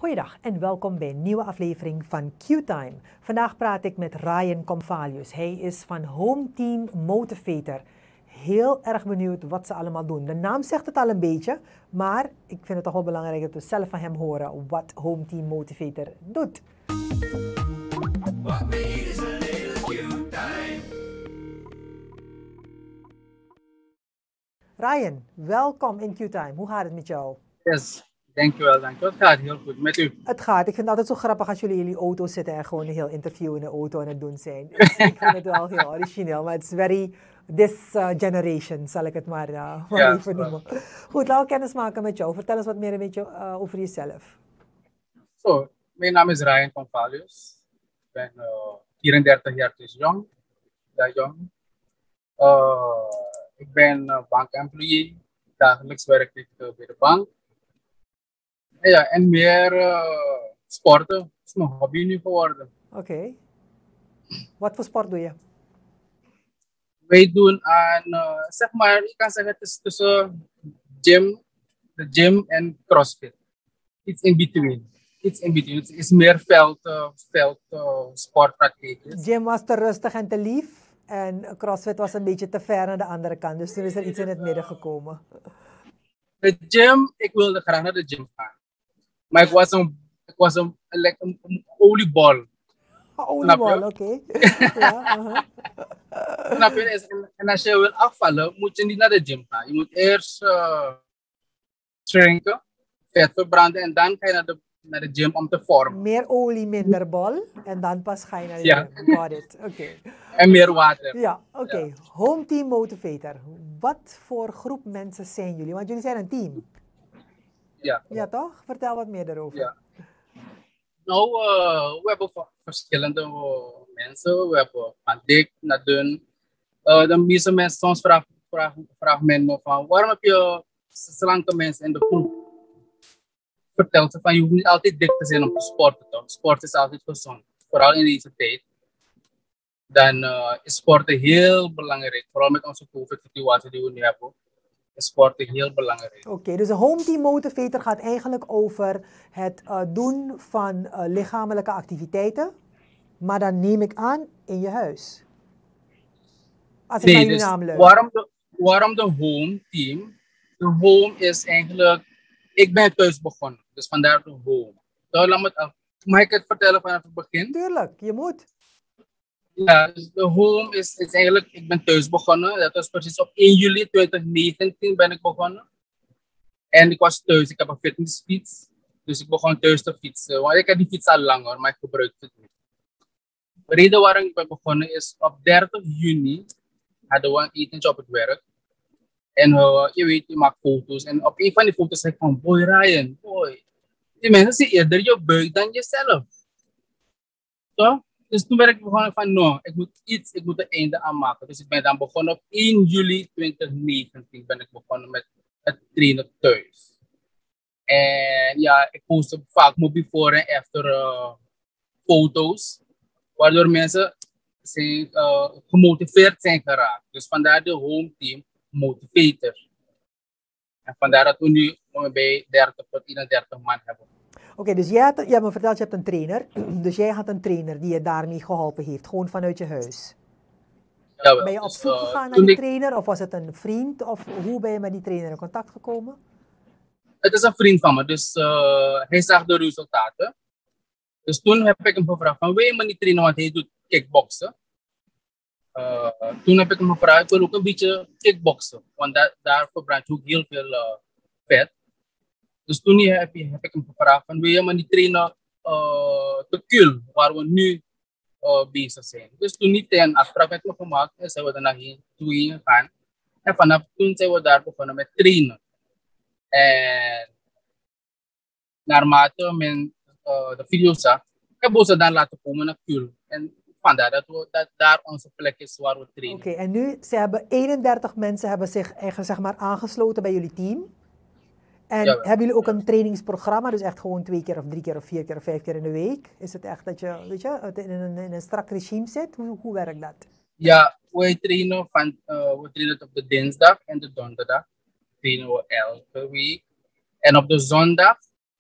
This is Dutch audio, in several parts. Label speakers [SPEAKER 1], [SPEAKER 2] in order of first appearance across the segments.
[SPEAKER 1] Goeiedag en welkom bij een nieuwe aflevering van Q-Time. Vandaag praat ik met Ryan Comvalius. Hij is van Home Team Motivator. Heel erg benieuwd wat ze allemaal doen. De naam zegt het al een beetje, maar ik vind het toch wel belangrijk dat we zelf van hem horen wat Home Team Motivator doet. What is a little Q-Time? Ryan, welkom in Q-Time. Hoe gaat het met jou?
[SPEAKER 2] Yes. Dankjewel. Het gaat heel goed met u.
[SPEAKER 1] Het gaat. Ik vind het altijd zo grappig als jullie in jullie auto zitten en gewoon een heel interview in de auto aan het doen zijn. Ik vind het wel heel origineel, maar het is very this generation, zal ik het maar even noemen. Goed, laten we kennis maken met jou. Vertel eens wat meer een beetje over jezelf.
[SPEAKER 2] Mijn naam is Ryan Comvalius. Ik ben 34 jaar, dus jong. Ik ben bankemployee. Dagelijks werk ik bij de bank. Ja, en meer sporten. Dat is mijn hobby nu geworden.
[SPEAKER 1] Oké. Wat voor sport doe je?
[SPEAKER 2] Wij doen aan, zeg maar, ik kan zeggen, het is tussen de gym en CrossFit. Iets in between. Het is meer sportpraktijk.
[SPEAKER 1] Gym was te rustig en te lief. En CrossFit was een beetje te ver aan de andere kant. Dus toen is er iets in het midden gekomen.
[SPEAKER 2] De gym, ik wilde graag naar de gym gaan. Maar ik was een oliebol.
[SPEAKER 1] Oliebol, oké. Ja,
[SPEAKER 2] Snap je? En als je wil afvallen, moet je niet naar de gym gaan. Je moet eerst shrinken, vet verbranden en dan ga je naar de gym om te vormen.
[SPEAKER 1] Meer olie, minder bol. En dan pas ga je naar de gym. Got it. Oké.
[SPEAKER 2] En meer water.
[SPEAKER 1] Ja, oké. Ja. Home Team Motivator. Wat voor groep mensen zijn jullie? Want jullie zijn een team.
[SPEAKER 2] Ja.
[SPEAKER 1] Ja, toch? Vertel wat meer daarover.
[SPEAKER 2] Ja. Nou, we hebben verschillende mensen. We hebben van dik naar dun. De meeste mensen soms vragen men me van waarom heb je slanke mensen in de groep? Vertel ze van je hoeft niet altijd dik te zijn om te sporten. Toch? Sport is altijd gezond. Vooral in deze tijd. Dan is sporten heel belangrijk. Vooral met onze COVID-situatie die we nu hebben. Is sporten heel belangrijk.
[SPEAKER 1] Oké, dus de Home Team Motivator gaat eigenlijk over het doen van lichamelijke activiteiten. Maar dan neem ik aan in je huis. Als ik naar jullie naam luister.
[SPEAKER 2] Waarom de Home Team? De Home is eigenlijk... Ik ben thuis begonnen. Dus vandaar de Home. Mag ik het vertellen vanaf het begin?
[SPEAKER 1] Tuurlijk, je moet.
[SPEAKER 2] Ja, dus de Home is eigenlijk... Ik ben thuis begonnen. Dat was precies op 1 juli 2019 ben ik begonnen. En ik was thuis. Ik heb een fitnessfiets. Dus ik begon thuis te fietsen. Want ik heb die fiets al langer, maar ik gebruik het niet. De reden waarom ik ben begonnen is op 30 juni hadden we een etentje op het werk. En je weet, je maakt foto's. En op een van die foto's zei ik van, boy Ryan, boy. Die mensen zien eerder je buik dan jezelf. Toch? Dus toen ben ik begonnen van, no, ik moet een einde aan maken. Dus ik ben dan begonnen op 1 juli 2019 ben ik begonnen met het trainen thuis. En ja, ik post vaak mijn before en after foto's. Waardoor mensen gemotiveerd zijn geraakt. Dus vandaar de Home Team Motivator. En vandaar dat we nu bij 30 tot 31 man hebben.
[SPEAKER 1] Oké, dus jij hebt me verteld, je hebt een trainer. Dus jij had een trainer die je daarmee geholpen heeft, gewoon vanuit je huis.
[SPEAKER 2] Jawel,
[SPEAKER 1] ben je op zoek gegaan naar die trainer of was het een vriend? Of hoe ben je met die trainer in contact gekomen?
[SPEAKER 2] Het is een vriend van me, dus hij zag de resultaten. Dus toen heb ik hem gevraagd van, wil je me niet trainen, want hij doet kickboksen. Toen heb ik hem gevraagd, ik wil ook een beetje kickboksen, want daar verbrandt je ook heel veel vet. Dus toen heb ik hem gevraagd van, wil je me niet trainen te Kul, waar we nu bezig zijn. Dus toen heeft hij een afspraak met me gemaakt en zijn we daarna heen gegaan. En vanaf toen zijn we daar begonnen met trainen. En naarmate men de video zag, hebben we ze dan laten komen naar Kul. En vandaar dat daar onze plek is waar we trainen.
[SPEAKER 1] Oké, en nu hebben 31 mensen hebben zich eigenlijk, zeg maar, aangesloten bij jullie team. En hebben jullie ook een trainingsprogramma, dus echt gewoon 2 keer of 3 keer of 4 keer of 5 keer in de week? Is het echt dat je, weet je, in een strak regime zit? Hoe werkt dat?
[SPEAKER 2] Ja, we trainen op de dinsdag en de donderdag. Trainen we elke week. En op de zondag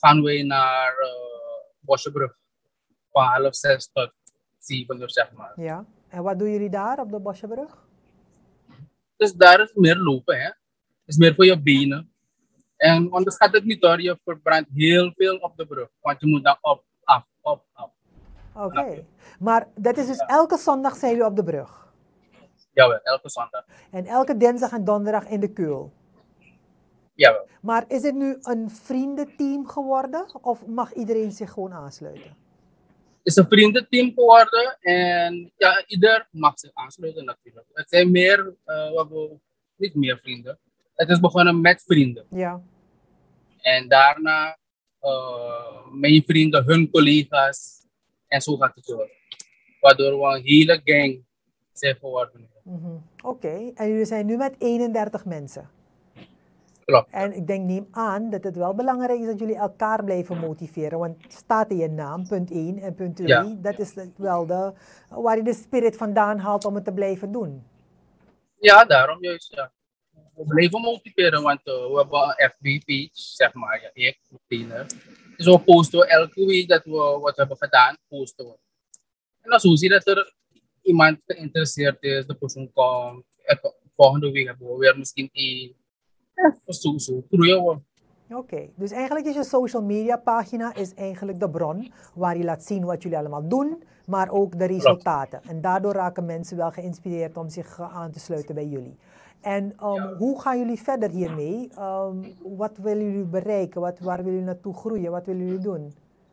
[SPEAKER 2] gaan wij naar Bosjebrug. Van 5:30 tot 7 uur, zeg maar.
[SPEAKER 1] Ja. En wat doen jullie daar op de Bosjebrug?
[SPEAKER 2] Dus daar is meer lopen, hè. Is meer voor je benen. En onderschat het niet hoor, je verbrandt heel veel op de brug. Want je moet dan op, af, op, af.
[SPEAKER 1] Oké. Maar dat is dus elke zondag zijn jullie op de brug?
[SPEAKER 2] Jawel, elke zondag.
[SPEAKER 1] En elke dinsdag en donderdag in de Kuil?
[SPEAKER 2] Jawel.
[SPEAKER 1] Maar is het nu een vriendenteam geworden? Of mag iedereen zich gewoon aansluiten?
[SPEAKER 2] Het is een vriendenteam geworden. En ja, ieder mag zich aansluiten natuurlijk. Het zijn meer, we hebben niet meer vrienden. Het is begonnen met vrienden.
[SPEAKER 1] Ja.
[SPEAKER 2] En daarna mijn vrienden, hun collega's. En zo gaat het door. Waardoor we een hele gang zijn geworden.
[SPEAKER 1] Oké. En jullie zijn nu met 31 mensen?
[SPEAKER 2] Klopt.
[SPEAKER 1] En ik neem aan dat het wel belangrijk is dat jullie elkaar blijven motiveren. Want het staat in je naam, punt 1 en punt 2.
[SPEAKER 2] Ja.
[SPEAKER 1] Dat is wel waar je de spirit vandaan haalt om het te blijven doen.
[SPEAKER 2] Ja, daarom juist. Ja. We blijven motiveren, want we hebben een FB-page, zeg maar. Ja, ik, trainer. Dus we posten elke week dat we wat we hebben gedaan, posten we. En als we zien dat er iemand geïnteresseerd is, de persoon komt. Volgende week hebben we weer misschien één. Zo groeien we.
[SPEAKER 1] Oké, dus eigenlijk is je social media pagina is eigenlijk de bron waar je laat zien wat jullie allemaal doen, maar ook de resultaten. En daardoor raken mensen wel geïnspireerd om zich aan te sluiten bij jullie. En hoe gaan jullie verder hiermee? Wat willen jullie bereiken? Waar willen jullie naartoe groeien? Wat willen jullie doen?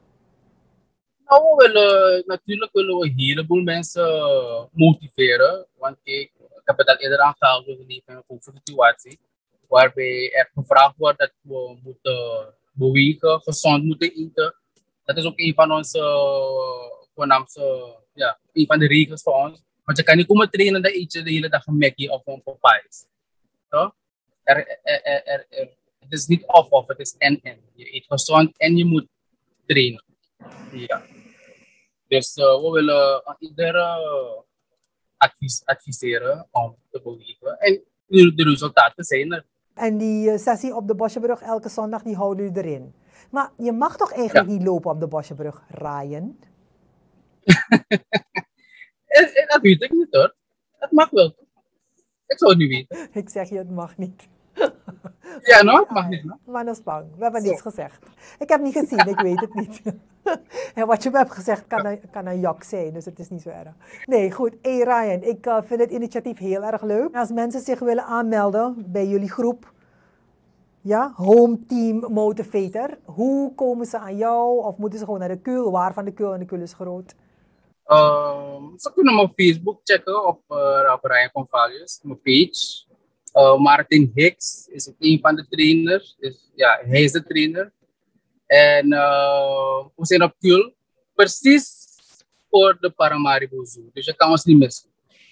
[SPEAKER 2] Nou, natuurlijk willen we een heleboel mensen motiveren. Want ik heb het al eerder aangehaald, we leven in een COVID-situatie. Waarbij er gevraagd wordt dat we moeten bewegen, gezond moeten eten. Dat is ook een van onze voornaamste, ja, een van de regels voor ons. Want je kan niet komen trainen, dan eet je de hele dag een Mackie of een Popeyes. So? Het is niet of, het is en. Je eet gezond en je moet trainen. Ja. Dus we willen iedereen adviseren om te bewegen. En de resultaten zijn er.
[SPEAKER 1] En die sessie op de Bosjebrug elke zondag, die houden jullie erin. Maar je mag toch eigenlijk niet lopen op de Bosjebrug, Ryan?
[SPEAKER 2] Dat weet ik niet hoor. Dat mag wel. Ik zou het niet weten.
[SPEAKER 1] Ik zeg je, het mag niet.
[SPEAKER 2] Ja, no? Het mag niet. No?
[SPEAKER 1] Maar dat is bang. We hebben niets gezegd. Ik heb niet gezien, ik weet het niet. En wat je me hebt gezegd kan een jak zijn, dus het is niet zo erg. Nee, goed. Hey Ryan, ik vind het initiatief heel erg leuk. Als mensen zich willen aanmelden bij jullie groep, ja, Home Team Motivator, hoe komen ze aan jou? Of moeten ze gewoon naar de Kuil? Waar van de Kuil? En de Kuil is groot.
[SPEAKER 2] Ze kunnen me op Facebook checken op Ryan Convalius, mijn page. Martin Hicks is ook een van de trainers. Dus, ja, hij is de trainer. En we zijn op Kuil, precies voor de Paramaribo Zoo. Dus je kan ons niet missen.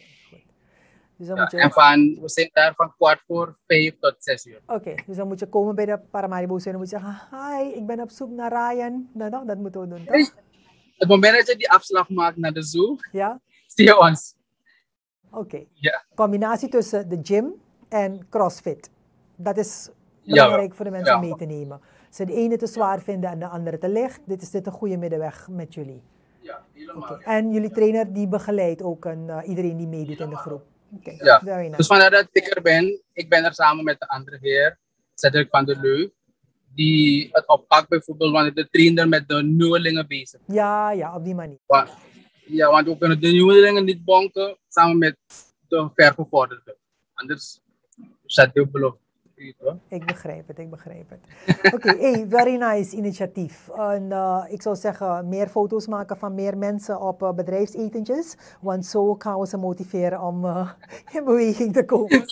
[SPEAKER 1] Dus dan
[SPEAKER 2] Ja,
[SPEAKER 1] moet je...
[SPEAKER 2] en we zijn daar van 4:45 tot 6 uur.
[SPEAKER 1] Oké, dus dan moet je komen bij de Paramaribo Zoo en dan moet je zeggen, hi, ik ben op zoek naar Ryan. Nou, dat moeten we doen, toch?
[SPEAKER 2] Hey, het moment dat je die afslag maakt naar de zoo,
[SPEAKER 1] Ja?
[SPEAKER 2] zie je ons.
[SPEAKER 1] Oké.
[SPEAKER 2] Ja.
[SPEAKER 1] Combinatie tussen de gym en CrossFit. Dat is belangrijk voor de mensen om mee te nemen. Als ze de ene te zwaar vinden en de andere te licht, dit een goede middenweg met jullie.
[SPEAKER 2] Ja, helemaal.
[SPEAKER 1] Okay. En jullie trainer die begeleidt ook iedereen die meedoet in de groep. Okay.
[SPEAKER 2] Ja,
[SPEAKER 1] Very nice.
[SPEAKER 2] dus vandaar dat ik er ben. Ik ben er samen met de andere heer, Cedric van der Leu, die het oppakt bijvoorbeeld wanneer de trainer met de nieuwelingen bezig is.
[SPEAKER 1] Ja, op die manier.
[SPEAKER 2] Ja, want we kunnen de nieuwelingen niet bonken samen met de vergevorderden. Anders zet je belofte.
[SPEAKER 1] Ik begrijp het. Oké, hey, very nice initiatief. En ik zou zeggen, meer foto's maken van meer mensen op bedrijfsetentjes. Want zo gaan we ze motiveren om in beweging te komen.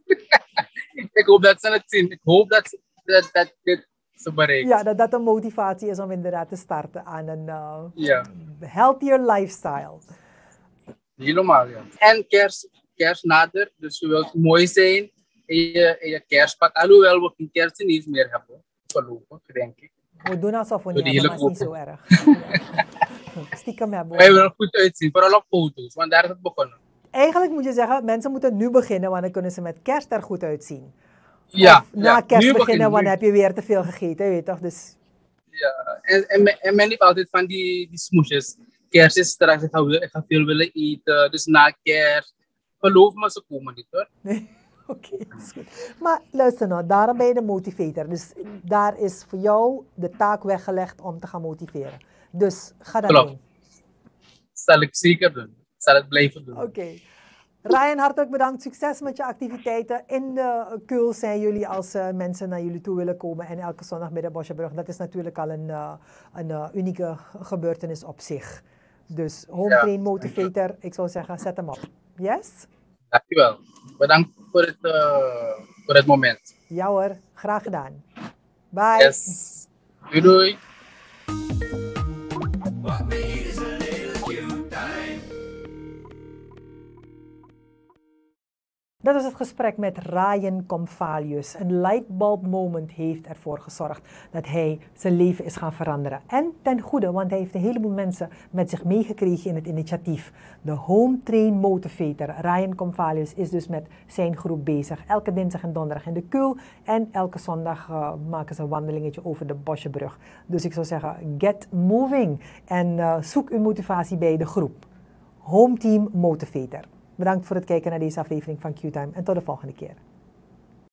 [SPEAKER 2] Ik hoop dat ze het zien. Ik hoop dat dit ze bereiken.
[SPEAKER 1] Ja, dat een motivatie is om inderdaad te starten aan een healthier lifestyle.
[SPEAKER 2] Helemaal, ja. En kerst nader, dus je wilt mooi zijn. In je kerstpad, alhoewel we geen kerst niet meer hebben, voorlopig, denk ik.
[SPEAKER 1] We doen alsof we niet hebben, maar het is niet zo erg. Stiekem hebben we.
[SPEAKER 2] Wij willen er goed uitzien, vooral op foto's, want daar is het begonnen.
[SPEAKER 1] Eigenlijk moet je zeggen, mensen moeten nu beginnen, want dan kunnen ze met kerst er goed uitzien.
[SPEAKER 2] Ja,
[SPEAKER 1] of na kerst beginnen, want dan heb je weer te veel gegeten, weet je toch? Dus
[SPEAKER 2] Ja, en men heeft altijd van die smoesjes. Kerst is straks, ik ga veel willen eten. Dus na kerst, geloof me, ze komen niet hoor.
[SPEAKER 1] Nee, oké, is goed. Maar luister nou, daarom ben je de motivator. Dus daar is voor jou de taak weggelegd om te gaan motiveren. Dus ga dat
[SPEAKER 2] Klopt.
[SPEAKER 1] doen.
[SPEAKER 2] Zal ik zeker doen. Zal het blijven doen.
[SPEAKER 1] Oké. Ryan, hartelijk bedankt. Succes met je activiteiten. In de Keul zijn jullie als mensen naar jullie toe willen komen. En elke zondag bij de Bosjebrug. Dat is natuurlijk al een unieke gebeurtenis op zich. Dus Home Train Motivator, ik zou zeggen, zet hem op. Yes?
[SPEAKER 2] Dankjewel. Bedankt voor het moment.
[SPEAKER 1] Ja hoor, graag gedaan. Bye.
[SPEAKER 2] Yes. Doei doei.
[SPEAKER 1] Dat was het gesprek met Ryan Comvalius. Een lightbulb moment heeft ervoor gezorgd dat hij zijn leven is gaan veranderen. En ten goede, want hij heeft een heleboel mensen met zich meegekregen in het initiatief. De Home Train Motivator. Ryan Comvalius is dus met zijn groep bezig. Elke dinsdag en donderdag in de Keul. En elke zondag maken ze een wandelingetje over de Bosjebrug. Dus ik zou zeggen, get moving. En zoek uw motivatie bij de groep. Home Team Motivator. Bedankt voor het kijken naar deze aflevering van Q-Time en tot de volgende keer.